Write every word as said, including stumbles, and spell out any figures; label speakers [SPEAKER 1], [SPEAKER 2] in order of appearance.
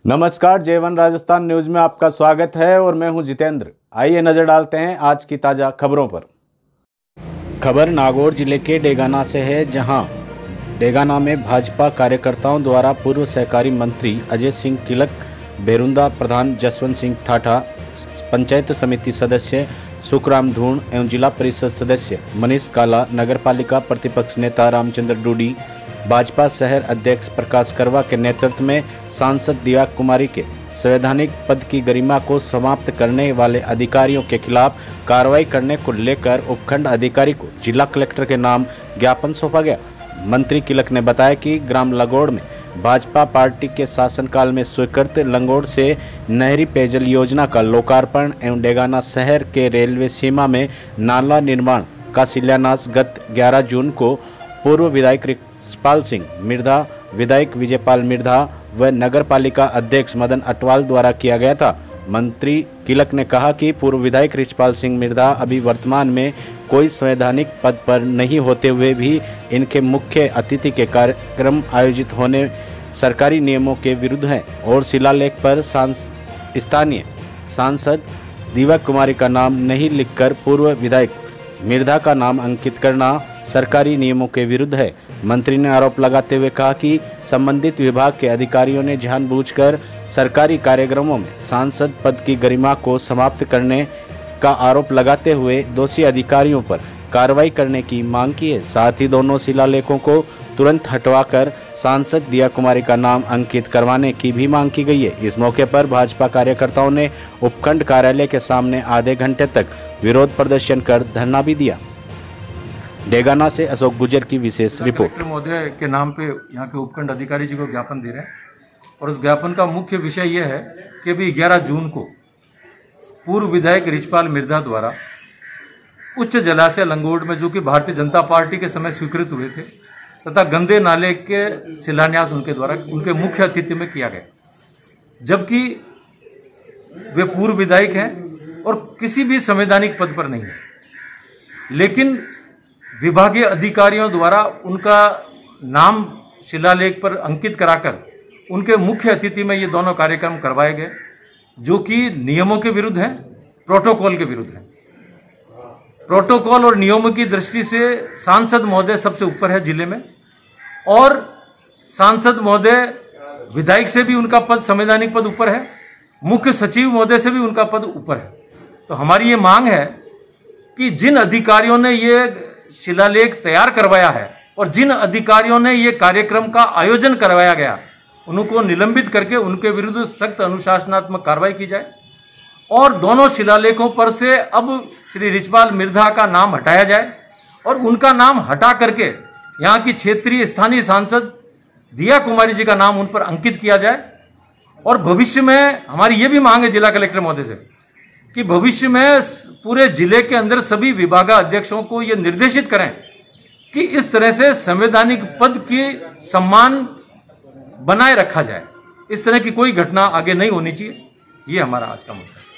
[SPEAKER 1] नमस्कार, जय one Rajasthan news में आपका स्वागत है और मैं हूं जितेंद्र। आइए नजर डालते हैं आज की ताज़ा खबरों पर। खबर नागौर जिले के डेगाना से है, जहां डेगाना में भाजपा कार्यकर्ताओं द्वारा पूर्व सहकारी मंत्री अजय सिंह किलक, बेरुंदा प्रधान जसवंत सिंह ठाठा, पंचायत समिति सदस्य सुखराम धूण एवं जिला परिषद सदस्य मनीष काला, नगरपालिका प्रतिपक्ष नेता रामचंद्र डूडी, भाजपा शहर अध्यक्ष प्रकाश करवा के नेतृत्व में सांसद दिया कुमारी के संवैधानिक पद की गरिमा को समाप्त करने वाले अधिकारियों के खिलाफ कार्रवाई करने को लेकर उपखंड अधिकारी को जिला कलेक्टर के नाम ज्ञापन सौंपा गया। मंत्री किलक ने बताया कि ग्राम लंगोड़ में भाजपा पार्टी के शासनकाल में स्वीकृत लंगोड़ से नहरी पेयजल योजना का लोकार्पण एवं डेगाना शहर के रेलवे सीमा में नाला निर्माण का शिलान्यास गत ग्यारह जून को पूर्व विधायक रिचपाल सिंह मिर्धा, विधायक विजयपाल मिर्धा व नगरपालिका अध्यक्ष मदन अटवाल द्वारा किया गया था। मंत्री किलक ने कहा कि पूर्व विधायक रिचपाल सिंह मिर्धा अभी वर्तमान में कोई संवैधानिक पद पर नहीं होते हुए भी इनके मुख्य अतिथि के कार्यक्रम आयोजित होने सरकारी नियमों के विरुद्ध हैं और शिलालेख पर स्थानीय सांसद दिवा कुमारी का नाम नहीं लिखकर पूर्व विधायक मिर्धा का नाम अंकित करना सरकारी नियमों के विरुद्ध है। मंत्री ने आरोप लगाते हुए कहा कि संबंधित विभाग के अधिकारियों ने जानबूझकर सरकारी कार्यक्रमों में सांसद पद की गरिमा को समाप्त करने का आरोप लगाते हुए दोषी अधिकारियों पर कार्रवाई करने की मांग की है। साथ ही दोनों शिलालेखों को तुरंत हटवाकर सांसद दिया कुमारी का नाम अंकित करवाने की भी मांग की गई है। इस मौके पर भाजपा कार्यकर्ताओं ने उपखंड कार्यालय के सामने आधे घंटे तक विरोध प्रदर्शन कर धरना भी दिया। डेगाना से अशोक गुजर की विशेष रिपोर्ट।
[SPEAKER 2] कलेक्टर महोदय के नाम पे यहाँ के उपखंड अधिकारी जी को ज्ञापन दे रहे हैं और उस ज्ञापन का मुख्य विषय यह है कि अभी ग्यारह जून को पूर्व विधायक रिचपाल मिर्धा द्वारा उच्च जलाशय लंगोड़ में, जो कि भारतीय जनता पार्टी के समय स्वीकृत हुए थे, तथा गंदे नाले के शिलान्यास उनके द्वारा उनके मुख्य अतिथि में किया गया, जबकि वे पूर्व विधायक हैं और किसी भी संवैधानिक पद पर नहीं है, लेकिन विभागीय अधिकारियों द्वारा उनका नाम शिलालेख पर अंकित कराकर उनके मुख्य अतिथि में ये दोनों कार्यक्रम करवाए गए, जो कि नियमों के विरुद्ध हैं, प्रोटोकॉल के विरुद्ध हैं। प्रोटोकॉल और नियमों की दृष्टि से सांसद महोदय सबसे ऊपर है जिले में, और सांसद महोदय विधायक से भी उनका पद, संवैधानिक पद ऊपर है, मुख्य सचिव महोदय से भी उनका पद ऊपर है। तो हमारी ये मांग है कि जिन अधिकारियों ने ये शिलालेख तैयार करवाया है और जिन अधिकारियों ने ये कार्यक्रम का आयोजन करवाया गया, उनको निलंबित करके उनके विरुद्ध सख्त अनुशासनात्मक कार्रवाई की जाए और दोनों शिलालेखों पर से अब श्री रिचपाल मिर्धा का नाम हटाया जाए और उनका नाम हटा करके यहाँ की क्षेत्रीय स्थानीय सांसद दिया कुमारी जी का नाम उन पर अंकित किया जाए। और भविष्य में हमारी ये भी मांग है जिला कलेक्टर महोदय से कि भविष्य में पूरे जिले के अंदर सभी विभागाध्यक्षों को ये निर्देशित करें कि इस तरह से संवैधानिक पद की सम्मान बनाए रखा जाए। इस तरह की कोई घटना आगे नहीं होनी चाहिए। ये हमारा आज का मुद्दा है।